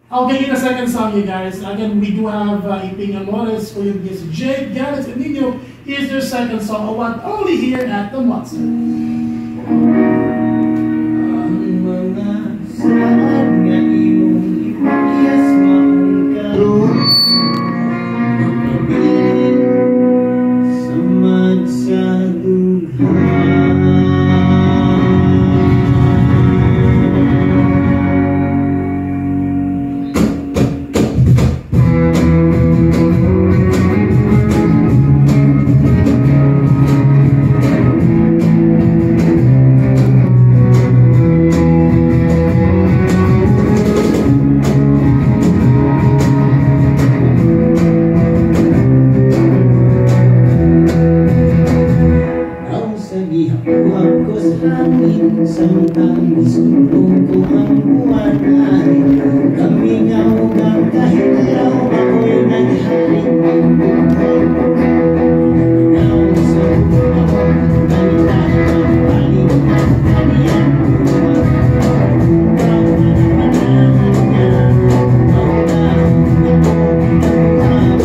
Okay, in the second song, you guys. Again, we do have Iping Amores for you. This Jake, Garrett, and Nino. Here's their second song, Uwat, only here at the Monster. Ang mga saan nga imong ipakiyas maong karoon mapabilin samad sa dughan. Ihapuan ko sa hangin, samtang isumpong ko ang buwan ay kamingaw ng kahit alaw ako'y naghaling buhay. Kamingaw sa buwan, nalitan ang paling at kaniyang buwan. Ikaw ang manahan niya, maunahon ako pinagbuhan.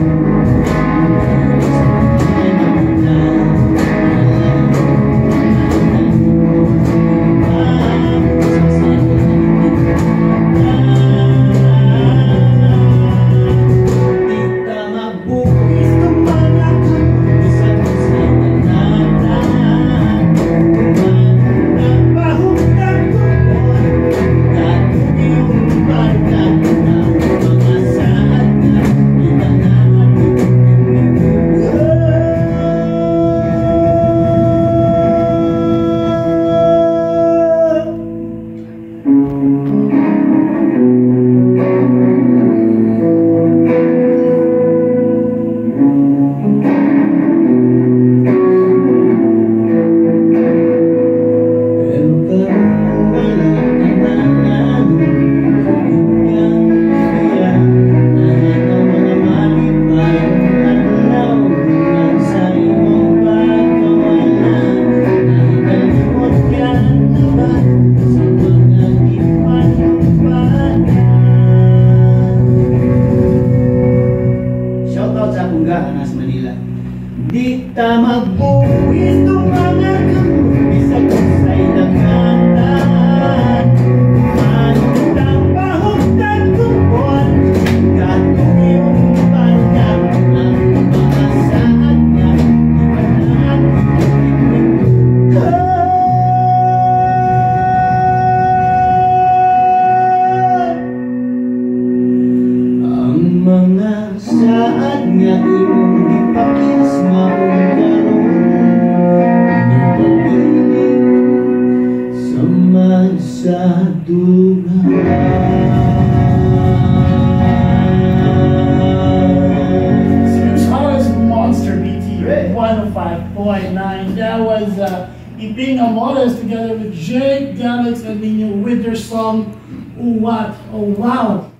Anas Manila. Di ta magbuwis itong mga kamong bisag sa'y nagkandaan. Manutang pahugtag tungkol katong iyong banyag ang mga saad niya ibanan. Ang mga saad nga imong ipakis maong karoon mapabilin samad sa dughan. Monster BT 105.9. That was Iping Amores together with Jake, Alex, and Nino with their song Uwat. Oh wow!